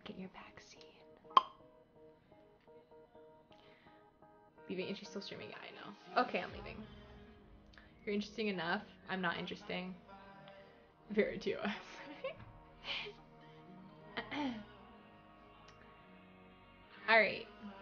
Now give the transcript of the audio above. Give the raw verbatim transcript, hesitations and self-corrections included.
Get your vaccine. Leaving. And she's still streaming. Yeah, I know. Okay, I'm leaving. You're interesting enough. I'm not interesting. Very T O S. Alright.